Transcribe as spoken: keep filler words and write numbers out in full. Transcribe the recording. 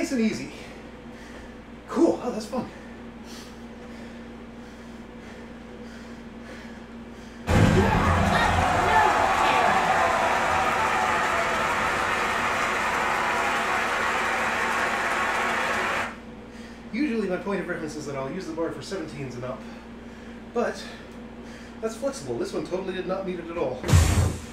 nice and easy. Cool. Oh, that's fun. Usually my point of reference is that I'll use the bar for seventeens and up, but that's flexible. This one totally did not need it at all.